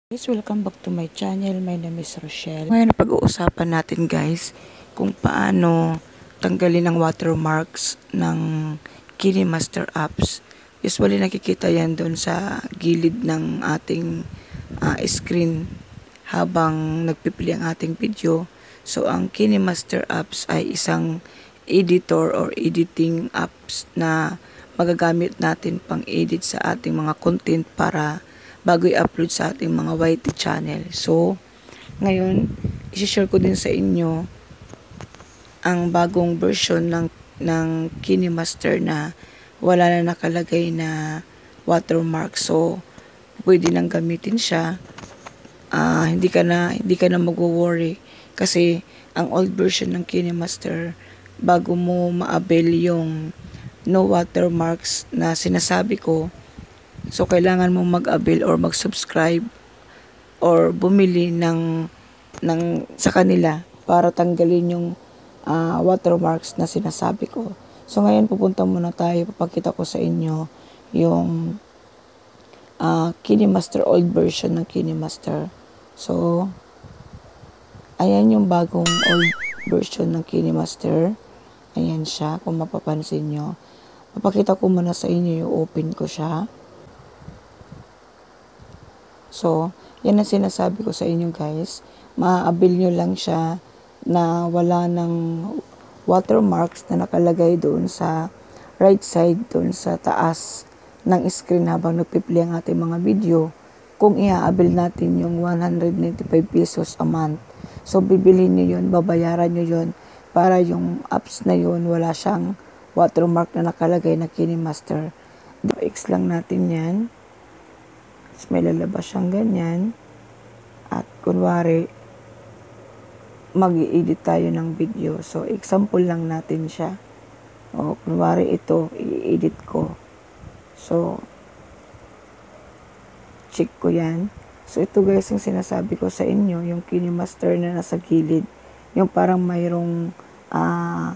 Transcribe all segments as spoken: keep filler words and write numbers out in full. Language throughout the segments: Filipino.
Guys, welcome back to my channel. My name is Rochelle. Ngayon pag-uusapan natin guys kung paano tanggalin ang watermarks ng KineMaster apps. Usually nakikita yan doon sa gilid ng ating uh, screen habang nagpipili ang ating video. So ang KineMaster apps ay isang editor or editing apps na magagamit natin pang edit sa ating mga content para bago i-upload sa ating mga Y T channel. So, ngayon, i-share ko din sa inyo ang bagong version ng, ng KineMaster na wala na nakalagay na watermark. So, pwede nang gamitin siya. Uh, hindi ka na, hindi ka na mag-worry kasi ang old version ng KineMaster, bago mo ma-avail yung no watermarks na sinasabi ko, so, kailangan mong mag-avail or mag-subscribe or bumili ng, ng sa kanila para tanggalin yung uh, watermarks na sinasabi ko. So, ngayon pupunta muna tayo. Papakita ko sa inyo yung uh, KineMaster, old version ng KineMaster. So, ayan yung bagong old version ng KineMaster. Ayan siya, kung mapapansin nyo. Papakita ko muna sa inyo yung open ko siya. So, yan ang sinasabi ko sa inyo guys. Ma-avail nyo lang siya na wala ng watermarks na nakalagay doon sa right side, doon sa taas ng screen habang nagpipili ang ating mga video. Kung i-avail natin yung one hundred ninety-five pesos a month. So, bibilhin nyo yun, babayaran nyo yun para yung apps na yun wala siyang watermark na nakalagay na KineMaster. X lang natin yan. May lalabas siyang ganyan. At kunwari, mag-i-edit tayo ng video. So, example lang natin siya. O, kunwari ito, i-edit ko. So, check ko yan. So, ito guys, yung sinasabi ko sa inyo, yung KineMaster na nasa gilid. Yung parang mayroong, ah, uh,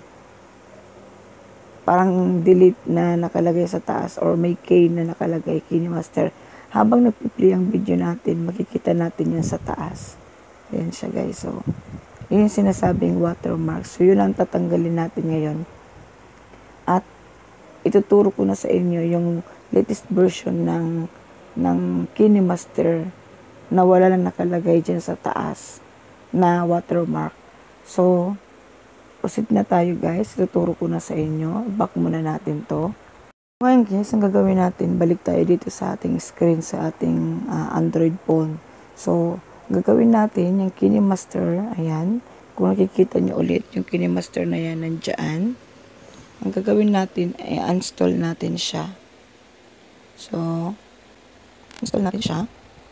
parang delete na nakalagay sa taas or may K na nakalagay, KineMaster. Habang nagpipili ang video natin, makikita natin yan sa taas. Ayan siya guys. So, yun yung sinasabing watermark. So, yun ang tatanggalin natin ngayon. At, ituturo ko na sa inyo yung latest version ng, ng KineMaster na wala lang nakalagay dyan sa taas na watermark. So, proceed na tayo guys. Ituturo ko na sa inyo. Back muna natin to. Ngayon guys, ang gagawin natin, balik tayo dito sa ating screen, sa ating uh, Android phone. So, gagawin natin yung KineMaster, ayan. Kung nakikita nyo ulit, yung KineMaster na yan, nandyan. Ang gagawin natin, ay install natin siya. So, install natin siya.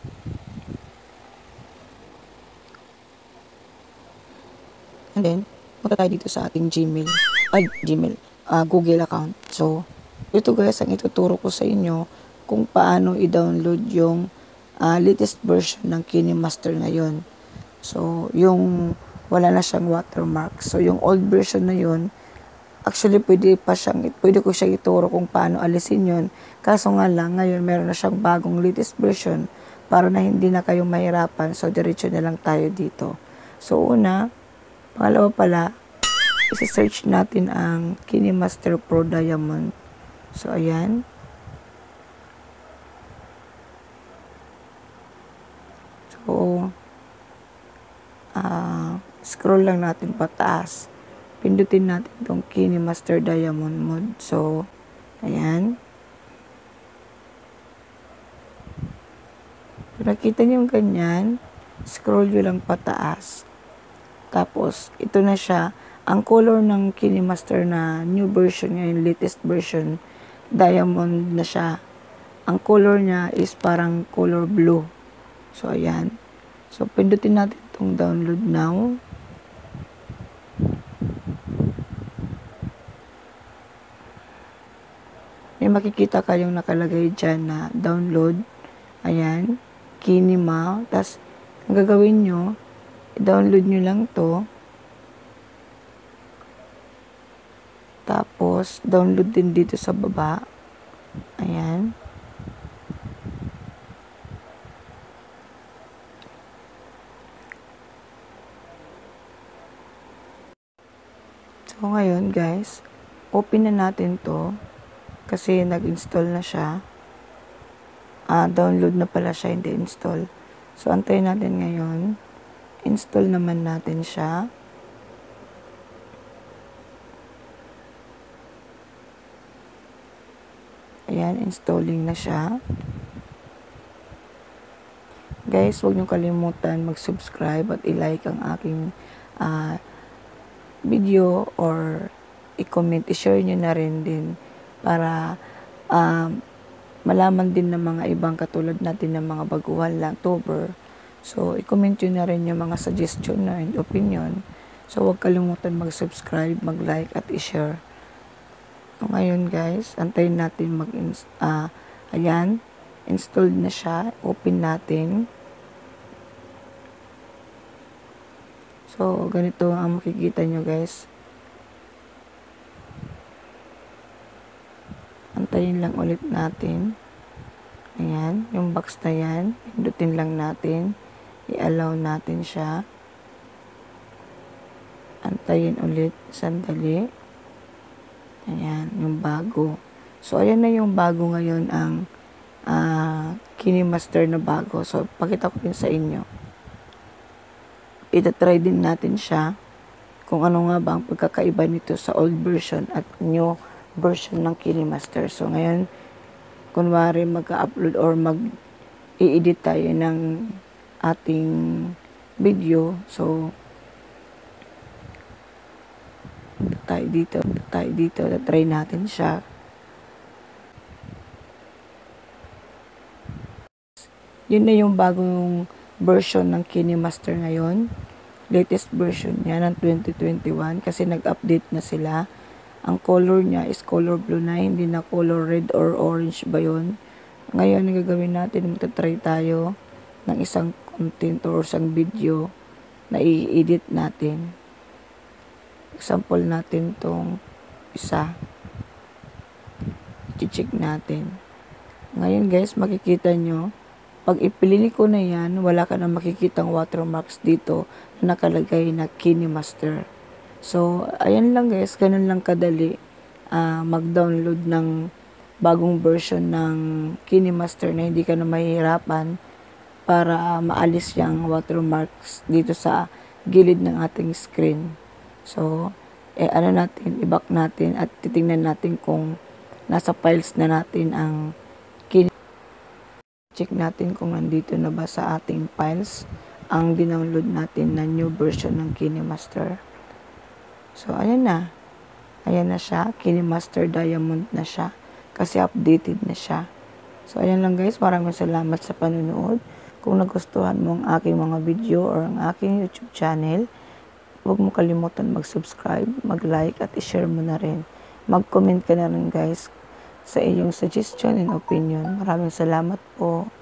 And then, punta tayo dito sa ating Gmail, ay, Gmail, uh, Google account. So, ito guys, ang ituturo ko sa inyo kung paano i-download yung uh, latest version ng KineMaster ngayon. So, yung wala na siyang watermark. So, yung old version na yun, actually pwede pa siyang, pwede ko siyang ituro kung paano alisin yun. Kaso nga lang, ngayon meron na siyang bagong latest version para na hindi na kayo mahirapan. So, diretso na lang tayo dito. So, una, pangalawa pala, isi-search natin ang KineMaster Pro Diamond. So, ayan. So, uh, scroll lang natin pataas. Pindutin natin itong KineMaster Diamond mode. So, ayan. Kung nakita nyo yung ganyan, scroll nyo lang pataas. Tapos, ito na siya. Ang color ng KineMaster na new version ngayon, latest version, diamond na siya. Ang color niya is parang color blue. So, ayan. So, pindutin natin itong download now. May makikita kayong nakalagay dyan na download. Ayan. Kinema. Tapos, ang gagawin nyo, i-download nyo lang to. Tapos, download din dito sa baba. Ayan. So, ngayon guys, open na natin to kasi nag-install na siya. Ah, download na pala siya, hindi install. So, antayin natin ngayon. Install naman natin siya. Ayan, installing na siya. Guys, huwag niyo kalimutan mag-subscribe at i-like ang aking uh, video or i-comment, i-share niyo na rin din para uh, malaman din ng mga ibang katulad natin ng mga baguhan lang tuber. So, i-comment nyo na rin yung mga suggestion na and opinion. So, huwag kalimutan mag-subscribe, mag-like at i-share. So, ngayon guys, antayin natin mag uh, ayan, installed na siya. Open natin. So, ganito ang makikita nyo guys. Antayin lang ulit natin. Ayan, yung box na yan. Pindutin lang natin. I-allow natin siya. Antayin ulit. Sandali. Ayan, yung bago. So, ayan na yung bago ngayon ang uh, KineMaster na bago. So, pakita ko yun sa inyo. Ita-try din natin siya kung ano nga ba ang pagkakaiba nito sa old version at new version ng KineMaster. So, ngayon, kunwari mag-upload or mag-i-edit tayo ng ating video. So, tayo dito, tayo dito, try natin siya. Yun na yung bagong version ng KineMaster ngayon. Latest version niya ng twenty twenty-one kasi nag-update na sila. Ang color niya is color blue na, hindi na color red or orange ba yun. Ngayon, ang gagawin natin, magta-try tayo ng isang content or isang video na i-edit natin. Example natin tong isa. I-check natin. Ngayon guys, makikita nyo, pag ipilili ko na yan, wala ka na makikitang watermarks dito na nakalagay na KineMaster. So, ayan lang guys, ganun lang kadali uh, mag-download ng bagong version ng KineMaster na hindi ka na mahihirapan para uh, maalis yung watermarks dito sa gilid ng ating screen. So, eh, ano natin, i-back natin at titingnan natin kung nasa files na natin ang Kine. Check natin kung nandito na ba sa ating files ang dinownload natin na new version ng KineMaster. So, ayan na. Ayan na siya. KineMaster Diamond na siya. Kasi updated na siya. So, ayan lang guys. Maraming salamat sa panunood. Kung nagustuhan mo ang aking mga video or ang aking YouTube channel, huwag mo kalimutan mag-subscribe, mag-like at i-share mo na rin. Mag-comment ka na rin guys sa iyong suggestion and opinion. Maraming salamat po.